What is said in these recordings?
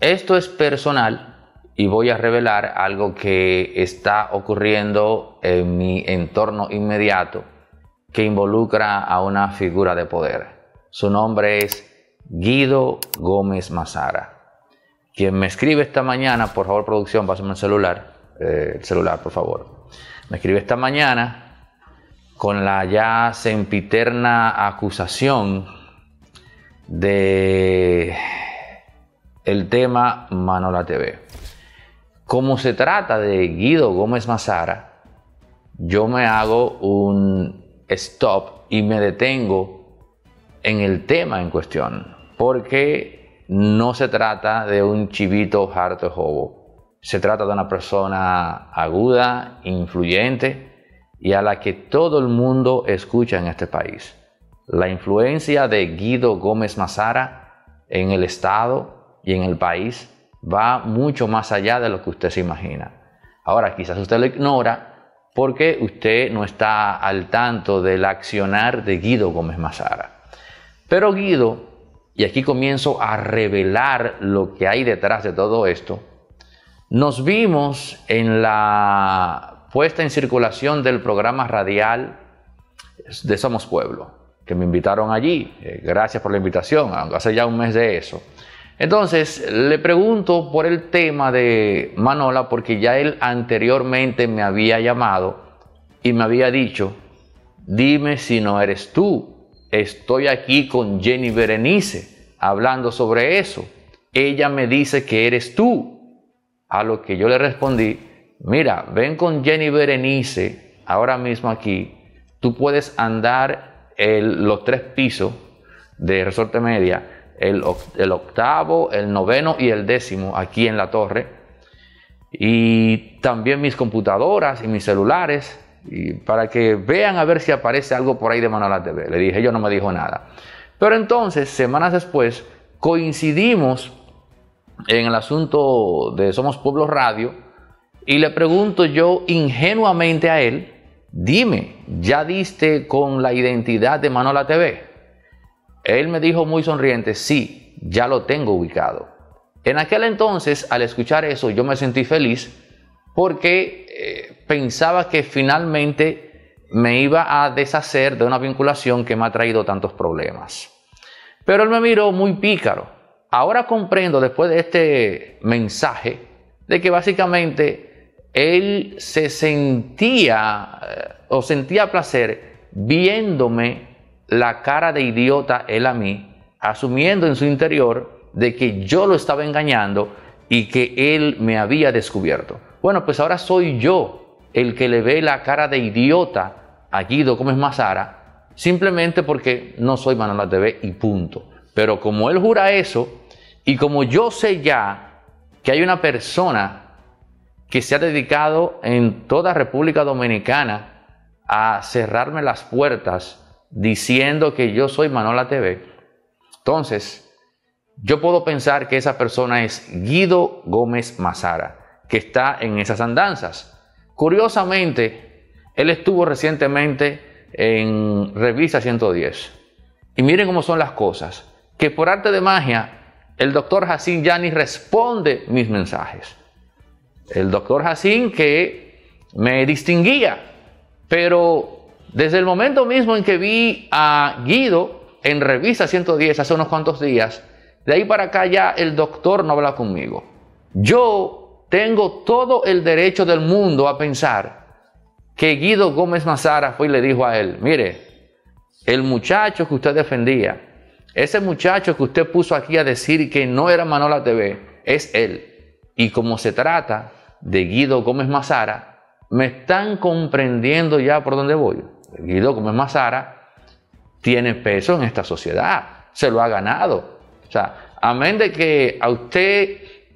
Esto es personal y voy a revelar algo que está ocurriendo en mi entorno inmediato que involucra a una figura de poder. Su nombre es Guido Gómez Mazara. Quien me escribe esta mañana, por favor producción, pásame el celular por favor. Me escribe esta mañana con la ya sempiterna acusación de el tema Manola TV. Como se trata de Guido Gómez Mazara, yo me hago un stop y me detengo en el tema en cuestión, porque no se trata de un chivito harto de jobo. Se trata de una persona aguda, influyente y a la que todo el mundo escucha en este país. La influencia de Guido Gómez Mazara en el Estado y en el país va mucho más allá de lo que usted se imagina. Ahora, quizás usted lo ignora porque usted no está al tanto del accionar de Guido Gómez Mazara. Pero Guido, y aquí comienzo a revelar lo que hay detrás de todo esto, nos vimos en la puesta en circulación del programa radial de Somos Pueblo, que me invitaron allí. Gracias por la invitación, aunque hace ya un mes de eso. Entonces, le pregunto por el tema de Manola, porque ya él anteriormente me había llamado y me había dicho, dime si no eres tú. Estoy aquí con Jenny Berenice hablando sobre eso. Ella me dice que eres tú. A lo que yo le respondí, mira, ven con Jenny Berenice ahora mismo aquí. Tú puedes andar los 3 pisos de Resorte Media, el octavo, el noveno y el 10º aquí en la torre, y también mis computadoras y mis celulares, y para que vean a ver si aparece algo por ahí de Manola TV. Le dije, yo no me dijo nada. Pero entonces, semanas después, coincidimos en el asunto de Somos Pueblo Radio y le pregunto yo ingenuamente a él, dime, ¿ya diste con la identidad de Manola TV? Él me dijo muy sonriente, sí, ya lo tengo ubicado. En aquel entonces, al escuchar eso, yo me sentí feliz porque pensaba que finalmente me iba a deshacer de una vinculación que me ha traído tantos problemas. Pero él me miró muy pícaro. Ahora comprendo, después de este mensaje, de que básicamente él se sentía placer viéndome la cara de idiota él a mí, asumiendo en su interior de que yo lo estaba engañando y que él me había descubierto. Bueno, pues ahora soy yo el que le ve la cara de idiota a Guido Gómez Mazara, simplemente porque no soy Manola TV y punto. Pero como él jura eso, y como yo sé ya que hay una persona que se ha dedicado en toda República Dominicana a cerrarme las puertas diciendo que yo soy Manola TV, entonces yo puedo pensar que esa persona es Guido Gómez Mazara, que está en esas andanzas. Curiosamente, él estuvo recientemente en Revista 110. Y miren cómo son las cosas, que por arte de magia, el doctor Jacín ya ni responde mis mensajes. El doctor Jacín que me distinguía, pero desde el momento mismo en que vi a Guido en Revista 110 hace unos cuantos días, de ahí para acá ya el doctor no habla conmigo. Yo tengo todo el derecho del mundo a pensar que Guido Gómez Mazara fue y le dijo a él, mire, el muchacho que usted defendía, ese muchacho que usted puso aquí a decir que no era Manola TV, es él. Y como se trata de Guido Gómez Mazara, me están comprendiendo ya por dónde voy. Guido Gómez Mazara tiene peso en esta sociedad, se lo ha ganado. O sea, amén de que a usted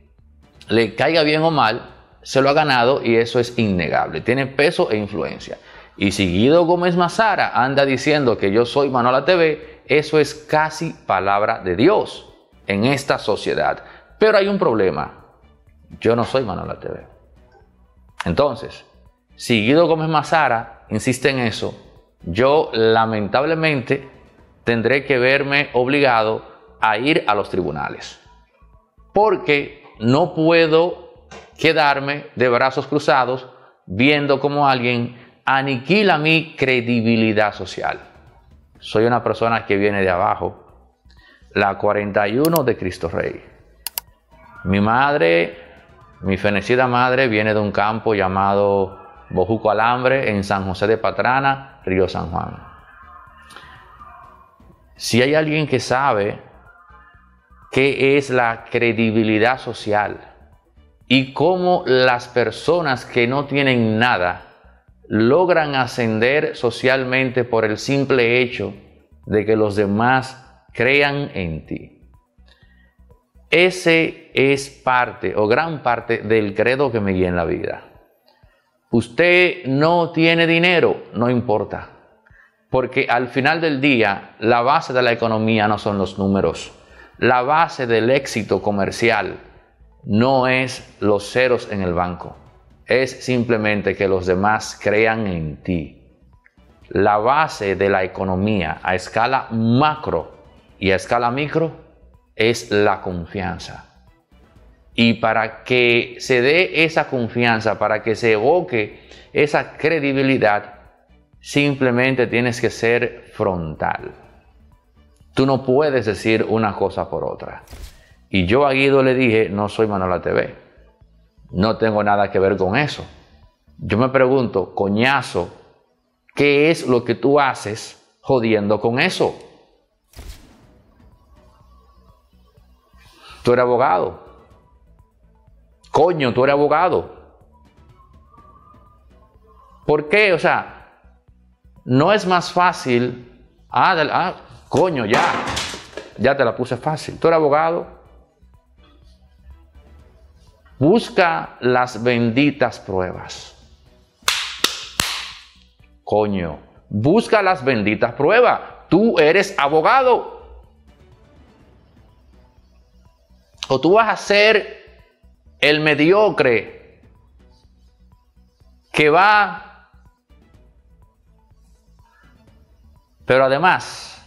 le caiga bien o mal, se lo ha ganado y eso es innegable. Tiene peso e influencia. Y si Guido Gómez Mazara anda diciendo que yo soy Manola TV, eso es casi palabra de Dios en esta sociedad. Pero hay un problema. Yo no soy Manola TV. Entonces, si Guido Gómez Mazara insiste en eso, yo lamentablemente tendré que verme obligado a ir a los tribunales. porque no puedo quedarme de brazos cruzados viendo cómo alguien aniquila mi credibilidad social. Soy una persona que viene de abajo, la 41 de Cristo Rey. Mi madre, mi fenecida madre, viene de un campo llamado Bojuco Alambre en San José de Patrana, Río San Juan. Si hay alguien que sabe qué es la credibilidad social y cómo las personas que no tienen nada logran ascender socialmente por el simple hecho de que los demás crean en ti. Ese es parte o gran parte del credo que me guía en la vida. Usted no tiene dinero, no importa, porque al final del día la base de la economía no son los números. La base del éxito comercial no es los ceros en el banco. Es simplemente que los demás crean en ti. La base de la economía a escala macro y a escala micro es la confianza. Y para que se dé esa confianza, para que se evoque esa credibilidad, simplemente tienes que ser frontal. Tú no puedes decir una cosa por otra. Y yo a Guido le dije, no soy Manola TV. No tengo nada que ver con eso. Yo me pregunto, coñazo, ¿qué es lo que tú haces jodiendo con eso? Tú eres abogado. Coño, tú eres abogado. ¿Por qué? O sea, no es más fácil. Coño, ya te la puse fácil. Tú eres abogado. Busca las benditas pruebas. Coño, busca las benditas pruebas. Tú eres abogado. O tú vas a ser el mediocre que va. Pero además,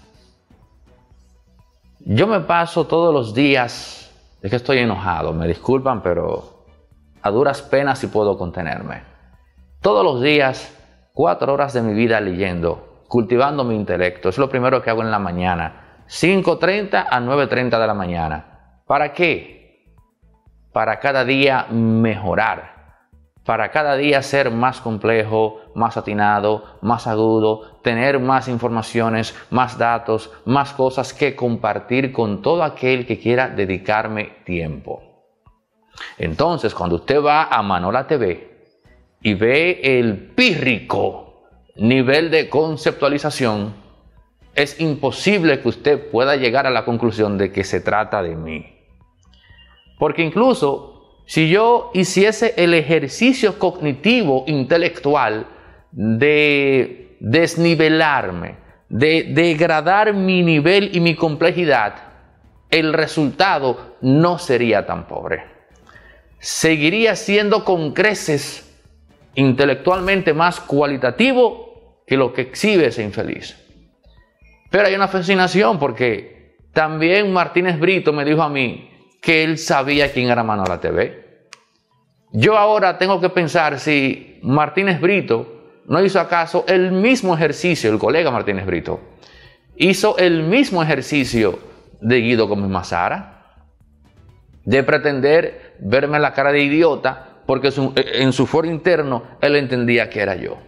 yo me paso todos los días. Es que estoy enojado, me disculpan, pero a duras penas sí puedo contenerme. Todos los días, 4 horas de mi vida leyendo, cultivando mi intelecto. Es lo primero que hago en la mañana. 5:30 a 9:30 de la mañana. ¿Para qué? Para cada día mejorar. Para cada día ser más complejo, más atinado, más agudo, tener más informaciones, más datos, más cosas que compartir con todo aquel que quiera dedicarme tiempo. Entonces, cuando usted va a Manola TV y ve el pírrico nivel de conceptualización, es imposible que usted pueda llegar a la conclusión de que se trata de mí. Porque incluso si yo hiciese el ejercicio cognitivo intelectual de desnivelarme, de degradar mi nivel y mi complejidad, el resultado no sería tan pobre. Seguiría siendo con creces intelectualmente más cualitativo que lo que exhibe ese infeliz. Pero hay una fascinación porque también Martínez Brito me dijo a mí que él sabía quién era Manola TV. Yo ahora tengo que pensar si Martínez Brito no hizo acaso el mismo ejercicio, el colega Martínez Brito, hizo el mismo ejercicio de Guido Gómez Mazara, de pretender verme la cara de idiota porque en su foro interno él entendía que era yo.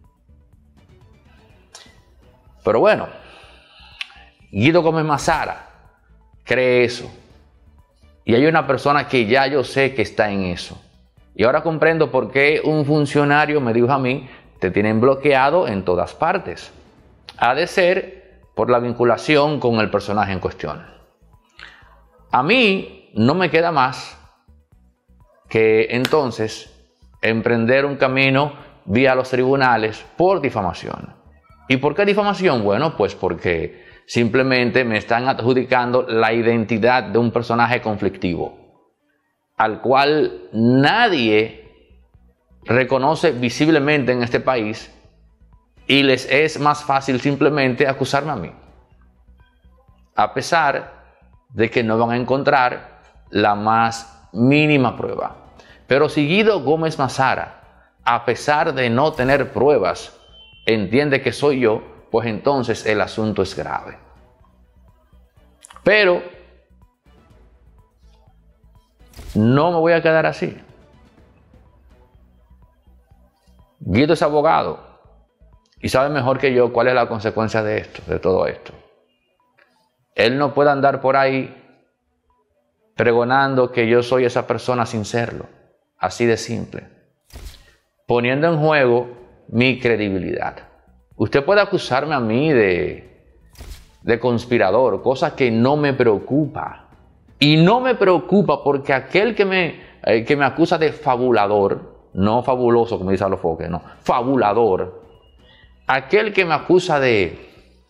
Pero bueno, Guido Gómez Mazara cree eso. Y hay una persona que ya yo sé que está en eso. Y ahora comprendo por qué un funcionario me dijo a mí, te tienen bloqueado en todas partes. Ha de ser por la vinculación con el personaje en cuestión. A mí no me queda más que entonces emprender un camino vía los tribunales por difamación. ¿Y por qué difamación? Bueno, pues porque simplemente me están adjudicando la identidad de un personaje conflictivo, al cual nadie reconoce visiblemente en este país, y les es más fácil simplemente acusarme a mí. A pesar de que no van a encontrar la más mínima prueba. Pero si Guido Gómez Mazara, a pesar de no tener pruebas, entiende que soy yo, pues entonces el asunto es grave. Pero no me voy a quedar así. Guido es abogado y sabe mejor que yo cuál es la consecuencia de esto, de todo esto. Él no puede andar por ahí pregonando que yo soy esa persona sin serlo. Así de simple. Poniendo en juego mi credibilidad. Usted puede acusarme a mí de conspirador, cosa que no me preocupa. Y no me preocupa porque aquel que me acusa de fabulador, no fabuloso como dice Alofoque, no, fabulador, aquel que me acusa de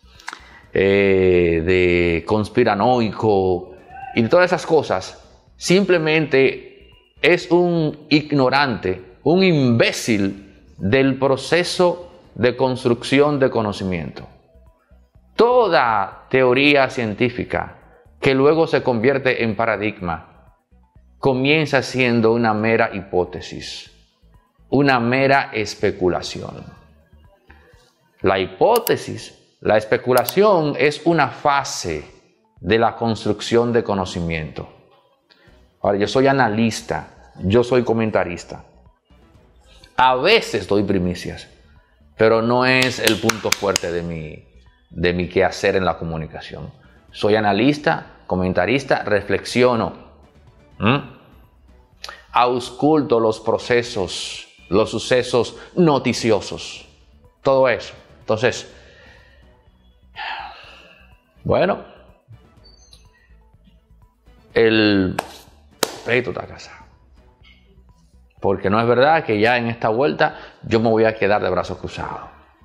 conspiranoico y de todas esas cosas, simplemente es un ignorante, un imbécil del proceso de construcción de conocimiento. Toda teoría científica que luego se convierte en paradigma comienza siendo una mera hipótesis, una mera especulación. La hipótesis, la especulación es una fase de la construcción de conocimiento. Ahora, yo soy analista, yo soy comentarista. A veces doy primicias, pero no es el punto fuerte de mi quehacer en la comunicación. Soy analista, comentarista, reflexiono, ausculto los procesos, los sucesos noticiosos, todo eso. Entonces, bueno, el pleito está casado. Porque no es verdad que ya en esta vuelta yo me voy a quedar de brazos cruzados.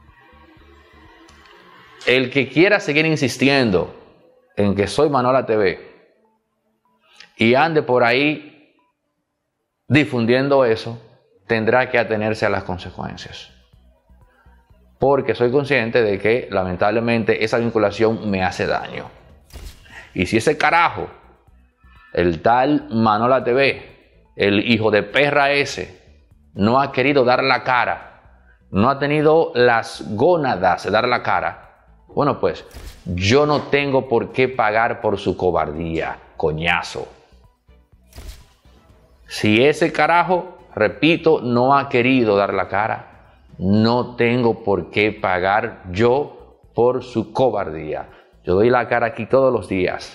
El que quiera seguir insistiendo en que soy Manola TV y ande por ahí difundiendo eso, tendrá que atenerse a las consecuencias. Porque soy consciente de que lamentablemente esa vinculación me hace daño. Y si ese carajo, el tal Manola TV, el hijo de perra ese, no ha querido dar la cara, no ha tenido las gónadas de dar la cara, bueno, pues yo no tengo por qué pagar por su cobardía, coñazo. Si ese carajo, repito, no ha querido dar la cara, no tengo por qué pagar yo por su cobardía. Yo doy la cara aquí todos los días,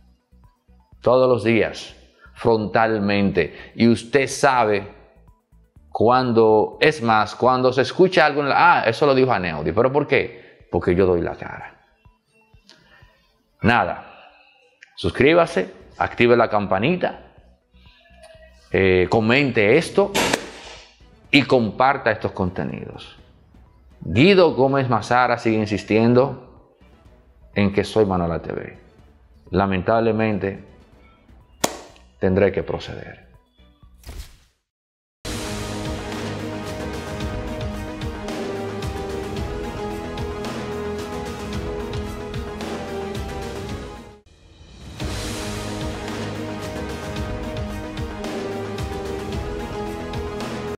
frontalmente. Y usted sabe cuando, es más, cuando se escucha algo, eso lo dijo Aneudi. ¿Pero por qué? Porque yo doy la cara. Nada, suscríbase, active la campanita, comente esto y comparta estos contenidos. Guido Gómez Mazara sigue insistiendo en que soy Manola TV. Lamentablemente tendré que proceder.